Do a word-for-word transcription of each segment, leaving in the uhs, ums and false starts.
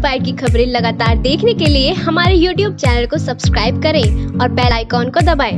Bite की खबरें लगातार देखने के लिए हमारे यूट्यूब चैनल को सब्सक्राइब करें और बेल आइकॉन को दबाएं।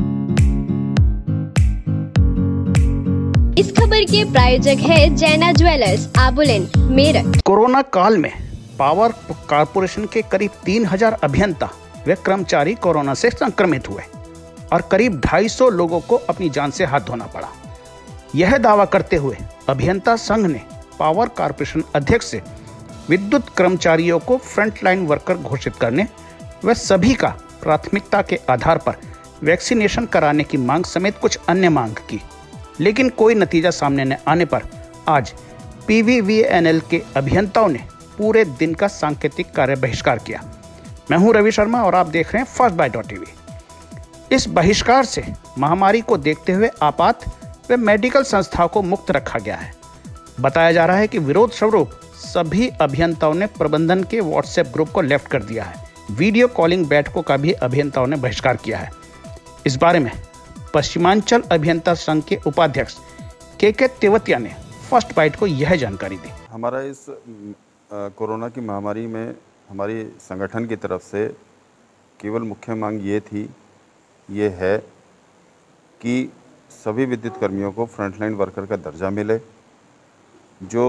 इस खबर के प्रायोजक है जैना ज्वेलर्स, आबुलेन, मेरठ। कोरोना काल में पावर कारपोरेशन के करीब तीन हजार अभियंता व कर्मचारी कोरोना से संक्रमित हुए और करीब ढाई सौ लोगों को अपनी जान से हाथ धोना पड़ा। यह दावा करते हुए अभियंता संघ ने पावर कारपोरेशन अध्यक्ष से विद्युत कर्मचारियों को फ्रंटलाइन वर्कर घोषित करने व सभी का प्राथमिकता के आधार पर वैक्सीनेशन कराने की मांग समेत कुछ अन्य मांग की, लेकिन कोई नतीजा सामने न आने पर आज P V V N L के अभियंताओं ने पूरे दिन का सांकेतिक कार्य बहिष्कार किया। मैं हूं रवि शर्मा और आप देख रहे हैं फर्स्ट बाइट डॉट टीवी। इस बहिष्कार से महामारी को देखते हुए आपात व मेडिकल संस्थाओं को मुक्त रखा गया है। बताया जा रहा है कि विरोध स्वरूप सभी अभियंताओं ने प्रबंधन के व्हाट्सएप ग्रुप को लेफ्ट कर दिया है। वीडियो कॉलिंग बैठकों का भी अभियंताओं ने बहिष्कार किया है। इस बारे में पश्चिमांचल अभियंता संघ के उपाध्यक्ष के के तेवतिया ने फर्स्ट बाइट को यह जानकारी दी। हमारा इस कोरोना की महामारी में हमारी संगठन की तरफ से केवल मुख्य मांग ये थी, ये है कि सभी विद्युत कर्मियों को फ्रंटलाइन वर्कर का दर्जा मिले। जो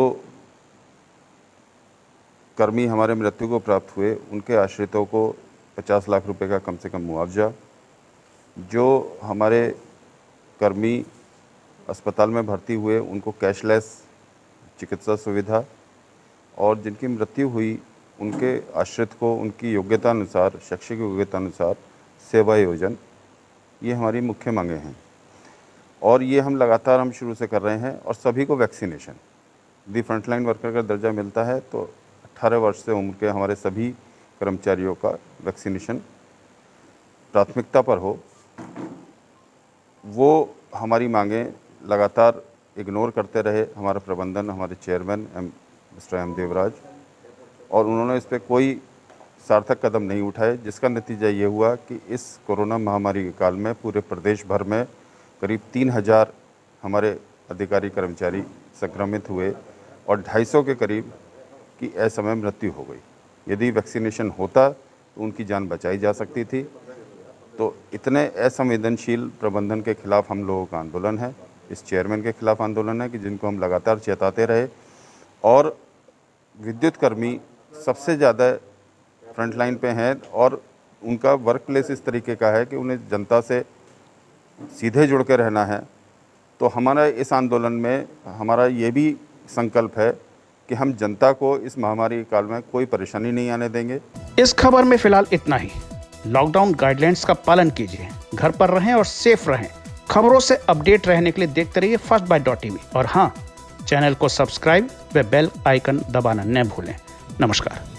कर्मी हमारे मृत्यु को प्राप्त हुए उनके आश्रितों को पचास लाख रुपए का कम से कम मुआवजा, जो हमारे कर्मी अस्पताल में भर्ती हुए उनको कैशलेस चिकित्सा सुविधा, और जिनकी मृत्यु हुई उनके आश्रित को उनकी योग्यता अनुसार, शैक्षिक योग्यता अनुसार सेवा योजन, ये हमारी मुख्य मांगें हैं। और ये हम लगातार हम शुरू से कर रहे हैं। और सभी को वैक्सीनेशन, दी फ्रंटलाइन वर्कर का दर्जा मिलता है तो अठारह वर्ष से उम्र के हमारे सभी कर्मचारियों का वैक्सीनेशन प्राथमिकता पर हो। वो हमारी मांगें लगातार इग्नोर करते रहे हमारा प्रबंधन, हमारे chairman M mister M Devraj, और उन्होंने इस पर कोई सार्थक कदम नहीं उठाए, जिसका नतीजा ये हुआ कि इस कोरोना महामारी के काल में पूरे प्रदेश भर में करीब तीन हजार हमारे अधिकारी कर्मचारी संक्रमित हुए और ढाई सौ के करीब की असमय मृत्यु हो गई। यदि वैक्सीनेशन होता तो उनकी जान बचाई जा सकती थी। तो इतने असंवेदनशील प्रबंधन के खिलाफ हम लोगों का आंदोलन है, इस चेयरमैन के खिलाफ आंदोलन है कि जिनको हम लगातार चेताते रहे। और विद्युत कर्मी सबसे ज़्यादा फ्रंटलाइन पे हैं और उनका वर्क प्लेस इस तरीके का है कि उन्हें जनता से सीधे जुड़ के रहना है। तो हमारा इस आंदोलन में हमारा ये भी संकल्प है कि हम जनता को इस महामारी काल में कोई परेशानी नहीं आने देंगे। इस खबर में फिलहाल इतना ही। लॉकडाउन गाइडलाइंस का पालन कीजिए, घर पर रहें और सेफ रहें। खबरों से अपडेट रहने के लिए देखते रहिए फर्स्ट बाइट डॉट टीवी और हाँ, चैनल को सब्सक्राइब व बेल आइकन दबाना न भूलें। नमस्कार।